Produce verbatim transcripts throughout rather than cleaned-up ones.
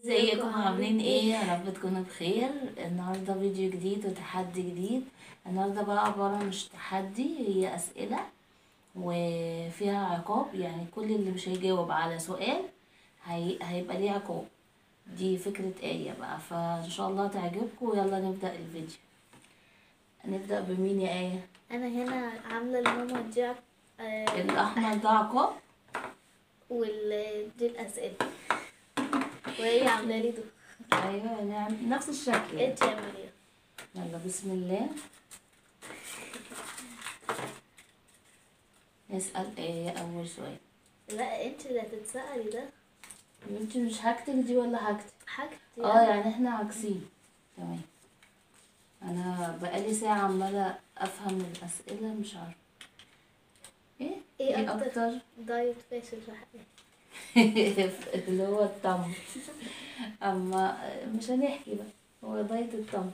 ازيكم عاملين ايه؟ يا رب تكونوا بخير. النهارده فيديو جديد وتحدي جديد. النهارده بقى عبارة مش تحدي، هي اسئلة وفيها عقاب، يعني كل اللي مش هيجاوب على سؤال هي... هيبقى ليه عقاب. دي فكرة آية بقى، فان شاء الله تعجبكم. ويلا نبدأ الفيديو. نبدأ بمين يا آية؟ انا هنا عامله لماما دي عق- آه الأحمر ده عقاب وال دي الاسئله وهي عامله لي دول. ايوه، نعم نفس الشكل يعني. انت يا مريم. يلا بسم الله. نسأل آية أول سؤال. لا انت اللي هتتسالي ده. انت مش هكتب دي ولا هكتب؟ حاجتي اه يعني احنا عكسين. تمام. انا بقالي ساعة عمالة افهم الاسئلة، مش عارفة ايه ايه ايه اكتر اكتر. دايت فاشل في حياتك؟ اللي هو التمر. اما مش هنحكي بقى، هو دايت التمر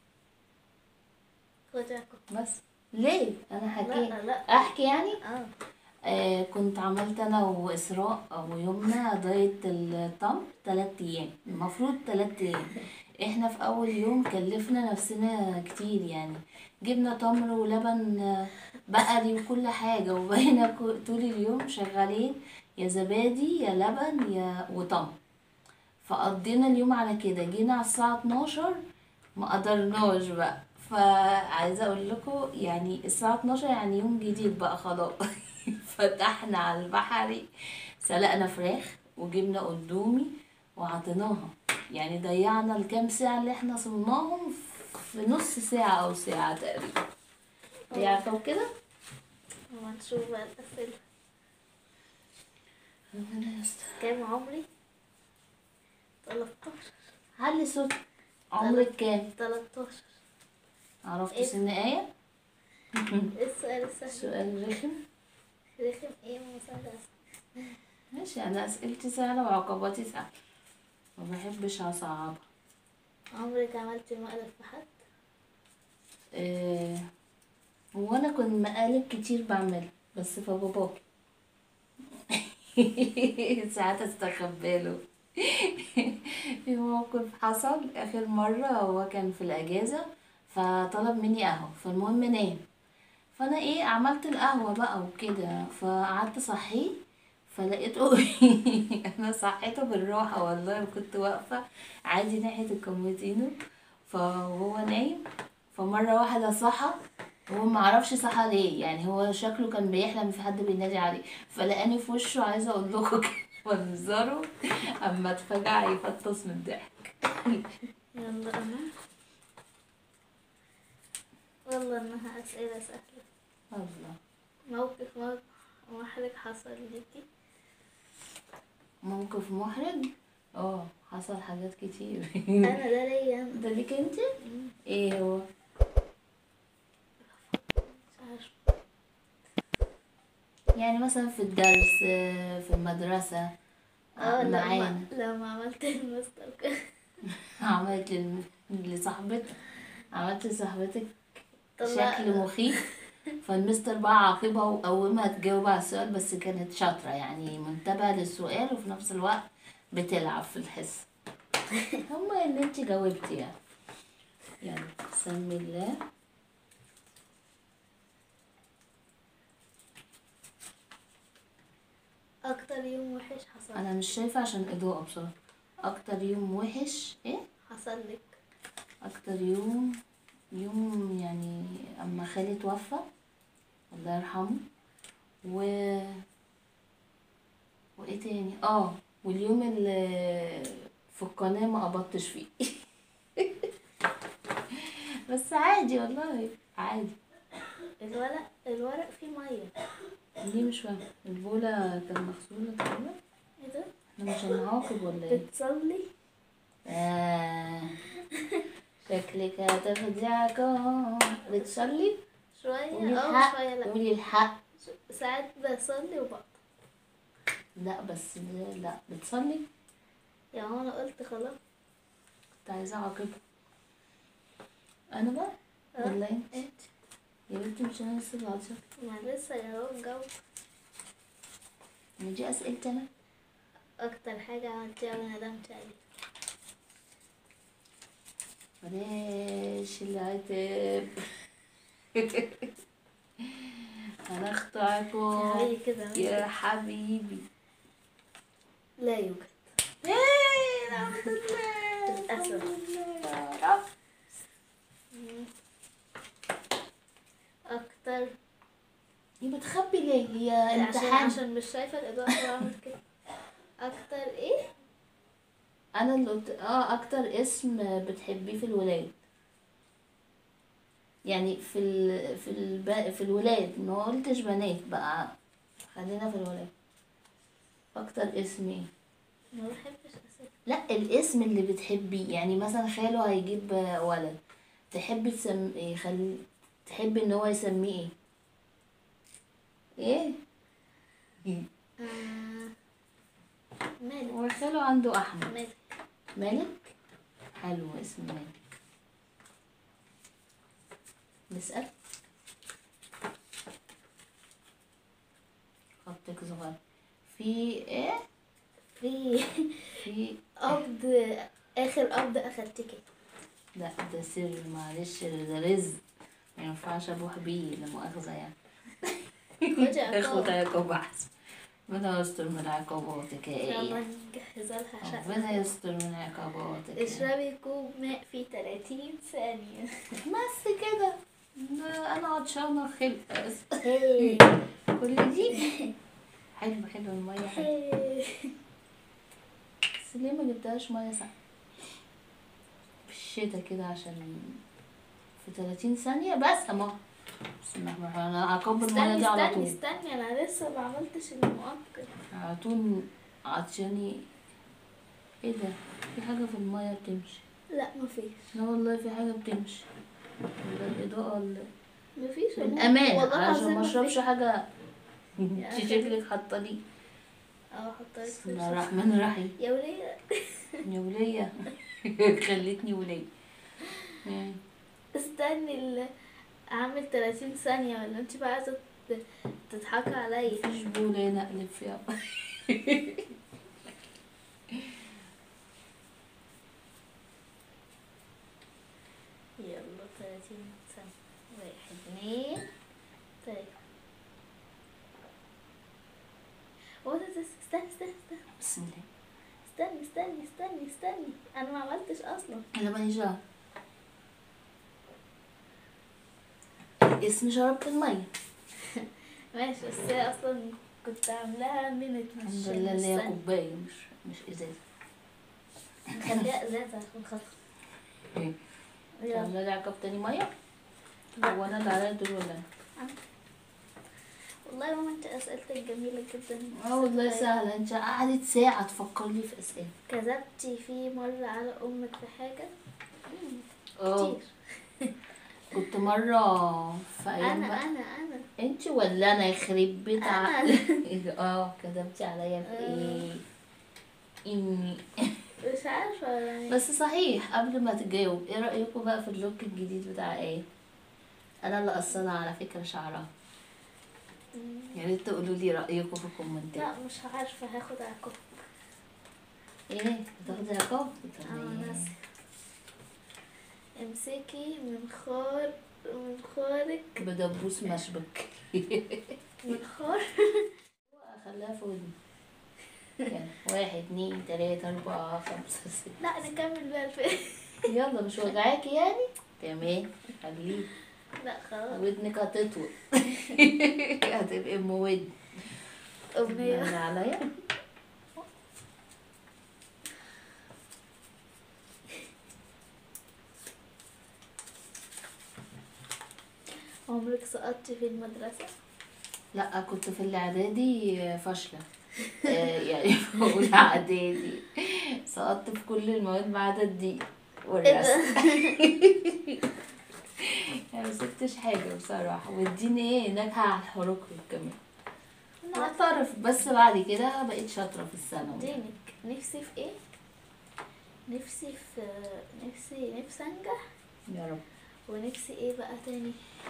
خدي عقاب. بس. ليه انا حكيت؟ لا لا احكي يعني. اه آه كنت عملت انا واسراء ويمنى دايت التمر تلات ايام، المفروض تلات ايام. احنا في اول يوم كلفنا نفسنا كتير، يعني جبنا تمر ولبن آه، بقري وكل حاجة، وبقينا كو- طول اليوم شغالين يا زبادي يا لبن يا وتمر. فقضينا اليوم على كده، جينا على الساعة اتناشر ما قدرناش بقى. فعايزة اقول لكم يعني الساعة اتناشر يعني يوم جديد بقى خلاص. فتحنا على البحري، سلقنا فراخ وجبنا قدومي وعطيناها. يعني ضيعنا الكام ساعة اللي احنا صمناهم في نص ساعة او ساعة تقريبا. دي عارفة كده. وما نشوف بقى الاسئله. ربنا يستر. كام عمري؟ تلتاشر. علي صوت. عمرك كام؟ تلتاشر. عرفت ايه سن آية؟ ايه السؤال السهل؟ سؤال رخم. رخم ايه مساعدة؟ ماشي، انا اسئلتي سهلة وعقباتي سهلة، ما بحبش اصعبها. عمرك عملتي مقلب في حد؟ إيه، هو انا كنت مقالب كتير بعملها بس في باباكي. ساعات استخبى له. في موقف حصل اخر مرة، هو كان في الاجازة فطلب مني قهوة، فالمهم نام. فانا ايه عملت القهوة بقى وكده، فقعدت صحيه فلقيته. انا صحيته بالراحة والله، وكنت واقفة عادي ناحية الكومودينو فهو نايم. فمرة واحدة صحى، هو ما عرفش صحى ليه، يعني هو شكله كان بيحلم في حد بينادي عليه، فلقاني في وشه. عايزه اقول لكم كده منظره اما اتفجع يفطس من الضحك. يلا انا والله انها اسئله سهله. الله. موقف موقف محرج حصل ليكي؟ موقف محرج؟ اه حصل حاجات كتير. انا ده ليا انا. ده ليك انت؟ ايه هو؟ مش عارفه. يعني مثلا في الدرس، في المدرسة اه لما معانا. لما عملت المستر كده. عملت لل- لصاحبتك، عملت لصاحبتك طلع شكل مخيف، فالمستر بقى عاقبها وقومها تجاوب على السؤال، بس كانت شاطرة يعني منتبهة للسؤال وفي نفس الوقت بتلعب في الحصة. هما ان انت جاوبتي يعني. يلا سمي الله. اكتر يوم وحش حصل انا مش شايفة عشان اضاءة بصراحة. اكتر يوم وحش ايه؟ حصل لك؟ اكتر يوم، يوم يعني اما خالي توفى الله يرحمه. و وايه تاني؟ اه واليوم اللي في القناة ما قبضتش فيه. بس عادي والله عادي. الورق الورق فيه ميه. ليه مش فاهمة؟ البولة كان مغسولة تقريبا. ايه ده؟ احنا مش هنعاقب ولا ايه؟ بتصلي؟ آه. شكلك هتاخدي عقاب. بتصلي؟ شويه قولي اه الحق، شويه لا. قولي الحق. ساعات بصلي وبقى. لا بس ده- لا بتصلي. يا هو انا قلت خلاص. كنت عايزة اعاقبها انا بقى اه ولا انت؟ انت. يا بنتي مش انا لسه العصر. ما لسه يا هو الجو. ما دي اسئلتي انا. اكتر حاجه عملتيها وندمت عليها؟ بلاش العتاب. هنخطعكم هي كده يا حبيبي. لا يوجد. ايه الحمد لله للأسف. الحمد لله يا رب. اكتر هي بتخبي ليه؟ هي عشان امتحان. عشان مش شايفه الاضاءه بعمل كده. اكتر ايه؟ انا اللي قلت اه اكتر اسم بتحبيه في الولاد، يعني في ال... في الب... في الولاد، ما قلتش بنات بقى، خلينا في الولاد. اكتر اسم ايه؟ ما بحبش اسئله. لا الاسم اللي بتحبيه، يعني مثلا خاله هيجيب ولد، تحبي تسم إيه خل... تحبي ان هو يسميه ايه؟ ايه؟ آه... مالك. هو خاله عنده احمد. مالك. مالك. حلو اسم مالك. نسأل. خطك صغير. في ايه؟ في في قبض، اخر قبض اخدتك. لا ده سر، معلش ده رزق، ما ينفعش ابوح بيه، لا مؤاخذة يعني. خدي اخد عقاب. عقاب احسن. ربنا يستر من عقاباتك يا يلا ايه. نجهز لها شقة. ربنا يستر من عقاباتك يا اشربي كوب ماء في ثلاثين ثانية. بس كده. انا عطشانة خلق بس. هي. كل دي حلو حلو المية حلو، هي. بس ليه ما جبتهاش مية ساقعة في الشتا كده عشان في ثلاثين ثانية بس. اما بسم الله الرحمن الرحيم، انا هكب المية استني دي على استني طول استني انا لسه ما عملتش المؤقت. على طول عطشاني. ايه ده؟ في حاجة في المية بتمشي؟ لا مفيش. لا والله في حاجة بتمشي، ولا الإضاءة ولا مفيش من والله. أمان والله عشان العظيم ما مفيش. اشربش حاجة. يا انت شكلك حاطة لي. اه حطيت بسم الله الرحمن الرحيم. يا ولية. يا ولية. خلتني ولية. استني ال... اعمل ثلاثين ثانية ولا انت بقى عايزة ت- تضحكي عليا؟ مفيش بولة هنا اقلب فيها. يلا ثلاثين ثانية. واحد اتنين تلاتة. هو ده ده- استني استني استني بسم الله. استني استني استني استني انا ما عملتش اصلا. انا ماليش دعوة. اسم شربت المية. ماشي بس هي اصلا كنت عاملاها منت مش الحمد لله اللي هي مش كوباية مش مش ازازة. نخليها ازازة عشان خاطر. ايه؟ يلا. تعملي لي عقاب تاني مية؟ لا. هو انا اللي عليا الدور ولا ايه؟ والله يا ماما انت اسئلتك جميلة جدا. اه والله سهلة، انت قعدت ساعة تفكر لي في اسئلة. كذبتي في مرة على امك في حاجة؟ مم، اه كتير. كنت مرة في ايام انا بقى. انا انا انت ولا انا يخرب بيت أنا. عقلك. اه كذبتي عليا في ايه؟ اني مش عارفة يعني. بس صحيح قبل ما تجاوب، ايه رأيكم بقى في اللوك الجديد بتاع ايه؟ انا اللي قصنا على فكرة شعرها، مم، يا ريت تقولوا لي رأيكم في الكومنتات. لا مش عارفة هاخد عقاب. ايه بتاخدي عقاب؟ طب اه ايه؟ ناسي. امسكي من خار من خارك بدبوس مشبك. من خار. خليها في ودني. يلا واحد اتنين تلاتة أربعة خمسة ستة. لا نكمل بقى الفيلم. يلا مش وجعاكي يعني؟ تمام خليه. لا خلاص. ودنك هتطول. هتبقي ام ودن. أمنية. من عليا. عمرك سقطتي في المدرسة؟ لا كنت في الاعدادي فاشله. آه، يعني في اولى اعدادي سقطت في كل المواد ما عدا الدين والرسم. يعني مسكتش حاجه بصراحه، والدين ايه ناجحه على الحروق كمان. اعترف، بس بعد كده بقيت شاطره في الثانوي. دينك نفسي في ايه؟ نفسي في نفسي نفسي انجح. يا رب. ونفسي ايه بقى تاني؟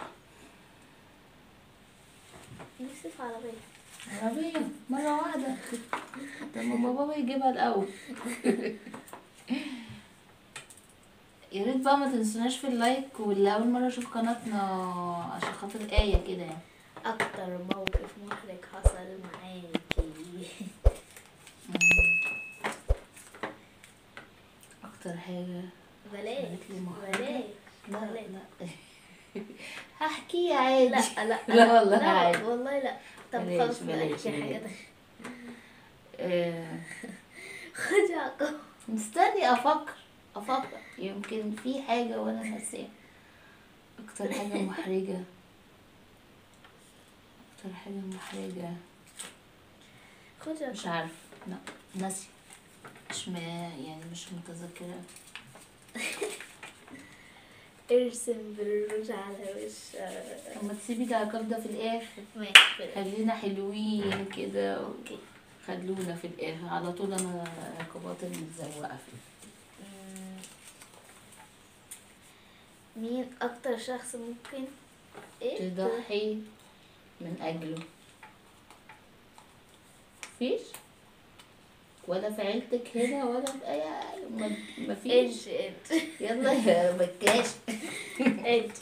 نفسي في عربية. عربيه مره واحده، طب ما بابا يجيبها الاول. يا ريت بقى ما تنسوناش في اللايك، واللي اول مره اشوف قناتنا عشان خاطر آية كده يعني. اكتر موقف محرج حصل معاكي؟ اكتر حاجه بلاش حصلت لي محرجة؟ بلاش لا بلاش. لا هحكي عادي. لا لا لا والله لا عادي. والله لا. طب بلاش خلاص بلاش نحكي حاجة بلاش. تانية. آه، خدي عقاب. مستني افكر افكر يمكن في حاجه وانا ناسيه. اكتر حاجه محرجه اكتر حاجه محرجه خدي مش عقاب. عارف. لا ناسيه. مش ما يعني مش متذكره. ارسم بالروج على وش. طب ما تسيبي العقاب ده في الاخر، ماشي. خلينا حلوين كده. اوكي. خلونا في الاخر على طول. انا عقابات المتزوقه فيه. مم. مين اكتر شخص ممكن ايه تضحي من اجله؟ مفيش ولا في عيلتك هنا ولا في اي ما- مفيش. انت انت يلا يا بكاش. انت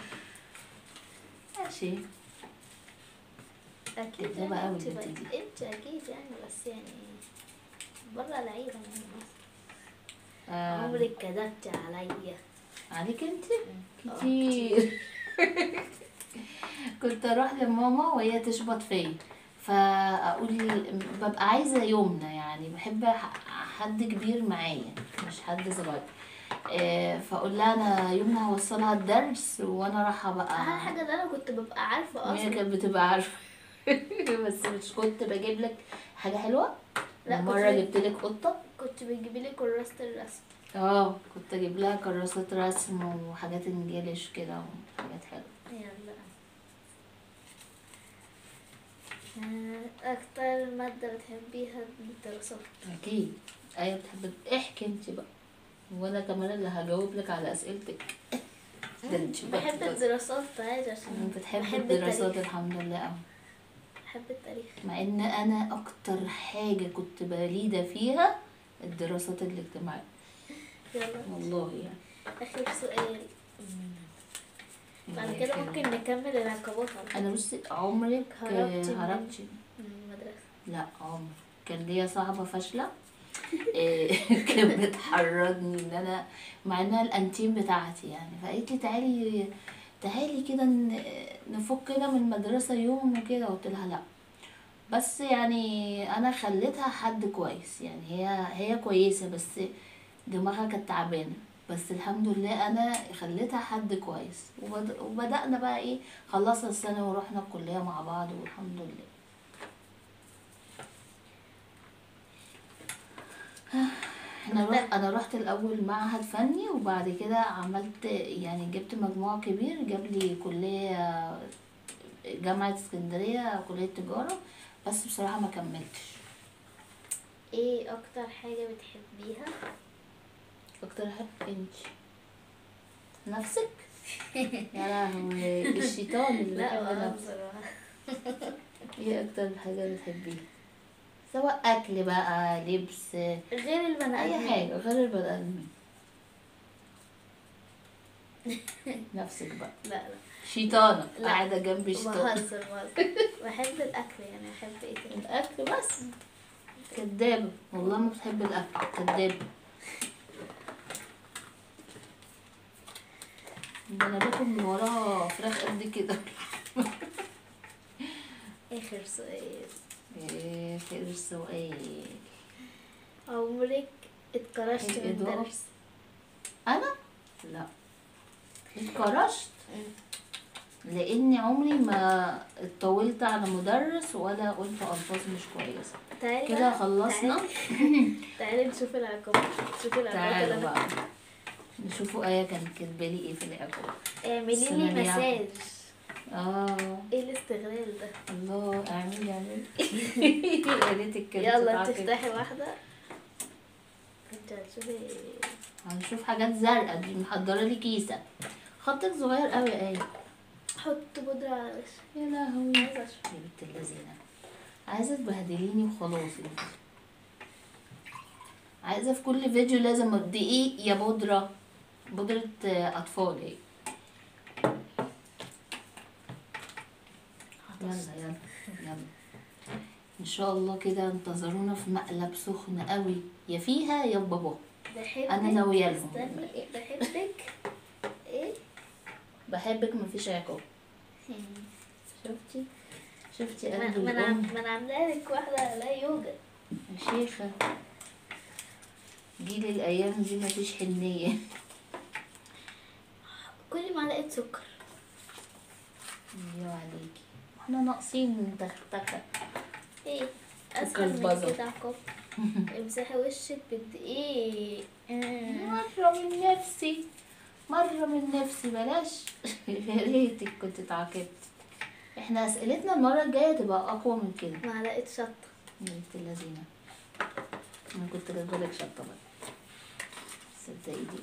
ماشي. اكيد ده بقى يعني انت والبت بقى- دي. انت اكيد يعني، بس يعني برا العيلة يعني. آه، عمرك كذبت عليا؟ عليك انت آه، كتير. كنت اروح لماما وهي تشبط فيا، فاقول ببقى عايزه يومنا يعني، بحب ح- حد كبير معايا مش حد صغير. آه، فاقول لها انا يومنا هوصلها الدرس وانا رايحه اهم بقى. حاجة ان انا كنت ببقى عارفة وهي اصلا. كانت بتبقى عارفه. بس مش كنت بجيب لك حاجه حلوه. لا، كنت مره بجيب- جبت لك قطه. كنت بتجيبي لي كراسة الرسم. اه كنت اجيب لها كراسات رسم وحاجات انجليش كده وحاجات حلوه. يلا. آه، اكتر مادة بتحبيها الدراسات؟ اكيد. ايوه بتحب. احكي انت بقى وانا كمان اللي هجاوب لك على اسئلتك. ده انت بقى بحب بس. الدراسات عادي عشان بتحب بحب الدراسات التاريخ. الحمد لله أوي. بحب التاريخ. مع ان انا اكتر حاجه كنت بليده فيها الدراسات الاجتماعيه يلا والله يعني. اخر سؤال. بعد الله كده يخليك. ممكن نكمل العقبات على فكرة. انا بصي عمرك هربتي من- هربتي؟ من المدرسة. لا عمر. كان ليا صاحبه فاشله. إيه، كانت بتحرضني ان انا مع انها الانتيم بتاعتي يعني، فقالت لي تعالي تعالي كده ن- نفك كده من المدرسه يوم وكده. قلت لها لا. بس يعني انا خليتها حد كويس يعني، هي هي كويسه بس دماغها كانت تعبانه. بس الحمد لله انا خليتها حد كويس. وبد- وبدأنا بقى ايه، خلصنا السنه ورحنا الكليه مع بعض والحمد لله. انا رحت انا رحت الاول معهد فني، وبعد كده عملت يعني جبت مجموع كبير جاب لي كليه جامعه اسكندريه كليه تجاره. بس بصراحه ما كملتش. ايه اكتر حاجة بتحبيها؟ اكتر حاجه انت نفسك. يا لهوي الشيطان اللي لا بيحب نفسه. بهزر. ايه اكتر حاجه بتحبيها؟ سواء اكل بقى لبس غير البني اي آدمين. حاجه غير البني ادمين. نفسك بقى. لا لا شيطانه لا. قاعده جنبي شيطان. بهزر بهزر. بحب الاكل يعني، بحب ايه تاني؟ الاكل بس. كدابه والله ما بتحب الاكل. كدابه. ده انا باكل من وراها فراخ قد كده. اخر سؤال. ايه خير سؤال. عمرك اتكرشت حلو من إضاءة. درس؟ انا لا اتكرشت لاني عمري ما اتطولت على مدرس ولا قلت الفاظ مش كويسه. تعالي كده بقى، خلصنا. تعالي, تعالي نشوف العقاب. نشوف العقاب تعالوا اللي بقى نشوفوا ايه كانت كاتبالي ايه في العقاب. اعملي لي السنة دي مساج. اه ايه الاستغلال ده؟ الله اعملي اعملي. يا ريتك كانت يلا تتعاقب. تفتحي واحدة. انت هتشوفي. هنشوف حاجات زرقاء. دي محضره لي كيسه. خطك صغير قوي ايه. حط بودرة على وشك. يا لهوي عايزة اشوف. يا بنت اللذينه. عايزه تبهدليني وخلاص انت. عايزه في كل فيديو لازم دقيق يا بودره بودرة آه، اطفال اهي. يلا يلا يلا ان شاء الله كده انتظرونا في مقلب سخن قوي، يا فيها يا بابا. بحبك. انا ناويه لهم. استني، بحبك. ايه؟ بحبك مفيش عقاب. شفتي شفتي ما قلب ما انا الام ما انا عامله لك واحده لا يوجد. يا شيخه. جيل الايام دي مفيش حنيه. كل معلقه سكر. يا عليكي احنا ناقصين تختكه. ايه؟ سكر اسهل من البازل. كده عقاب. امسحي وشك بدقيق. آه. مرة من نفسي، مرة من نفسي بلاش. يا ريتك كنت اتعاقبت. احنا اسئلتنا المرة الجاية تبقى اقوى من كده. معلقه شطه. بنت اللذينة، انا كنت جايبالك شطة بقى، صدقي دي.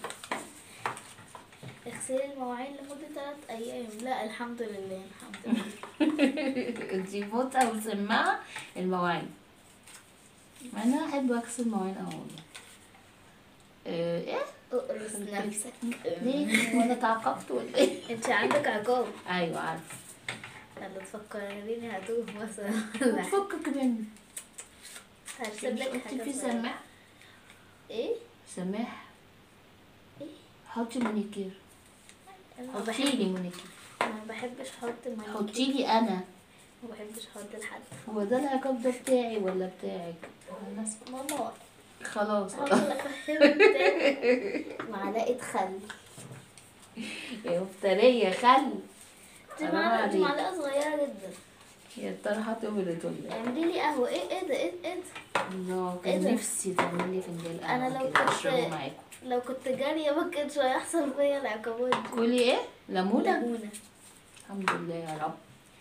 اغسلي المواعين لمدة ثلاث أيام. لا الحمد لله الحمد لله. دي فوطة وسماعة المواعين. ما انا احب اغسل مواعين اه والله. اه، ايه؟ اقرص نفسك. ليه؟ وانا اتعاقبت ولا ايه؟ انت عندك عقاب. ايوه عارفه. يلا تفكريني هتوه مثلا. فكك مني. هرسم لك قلت حاجة في صغيرة. سماح. ايه؟ سماح ايه؟ حطي مونيكير. انا ما حطي بحب لي مونيكير. انا ما بحبش احط مانيكير. حطي لي انا. ما بحبش احط لحد. هو ده العقاب ده بتاعي ولا بتاعك؟ انا اسف. ماما خلاص. هفضل افهمك. معلقة خل. يا مفترية خل. دي حرام معلقة دي عليك. معلقة صغيرة جدا. يا ترى هتولد ولا ايه؟ اعملي لي قهوة. ايه ايه ده ايه ايه ده؟ الله إيه كان ده؟ نفسي تعمل لي فنجان قهوة أنا لو كده كنت- اشربه معاكم. لو كنت جارية ما كانش هيحصل فيا العقابات دي. كلي ايه؟ ليمونة؟ ليمونة. الحمد لله يا رب.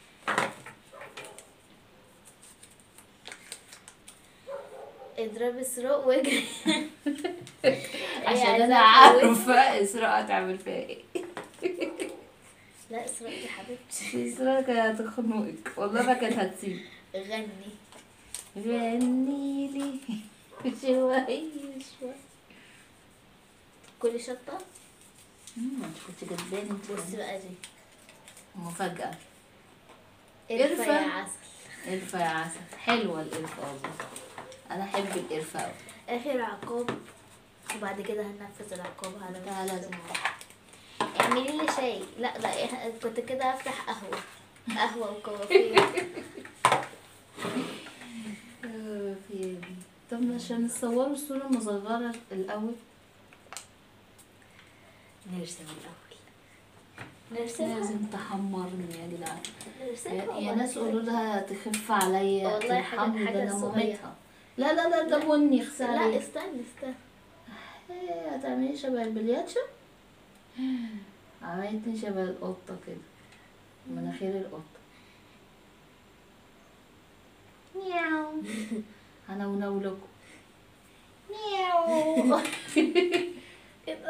اضربي اسراء واجري. عشان عايزة انا أتجوز. عارفة اسراء هتعمل فيها ايه. لا اسراء دي حبيبتي. اسراء كانت هتخنقك والله، ما كانت هتسيب. غني. غني لي شوية شوية. كل شطة. امم انت كنت جدباني انت. بصي بقى دي مفاجأة. قرفة قرفة. يا عسل. قرفة يا عسل، حلوة القرفة والله. أنا أحب القرفة أوي. اخر عقاب وبعد كده هننفذ العقاب على ده لازم. اعملي لي شاي. لا ده إيه، كنت كده افتح قهوة. قهوة وكوافيه. آه، في إيه؟ طب عشان نصوروا الصورة المصغرة الأول. نرسم الأول. نرسمها. لازم تحمرني يا جدعان. نرسمها يا, يا وبعد ناس كده- قولوا لها تخف عليا. والله حاجة- ترحمني، ده حاجة أنا صغيرة. مامتها. لا لا لا ده بني اخسى لا عليك. استني استني. ايه هتعملي شبه البلياتشو؟ عملتني شبه القطة كده، مناخير القطة. مياو. أنا ونولكم. مياو. كده.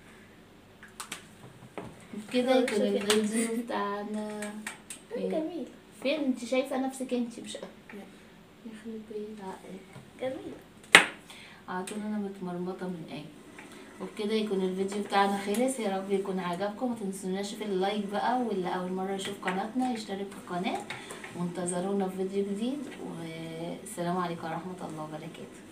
كده يكون شوفي. الفيديو بتاعنا. فين؟ جميل. فين انت شايفة نفسك انت مش أنا. يخرب بيت عقلك. جميل. عطونا انا متمرمطة من ايه. وبكده يكون الفيديو بتاعنا خلص. يا رب يكون عجبكم. ما تنسوناش في اللايك بقى، واللي اول مرة يشوف قناتنا يشترك في القناة، وانتظرونا في فيديو جديد. والسلام عليكم ورحمة الله وبركاته.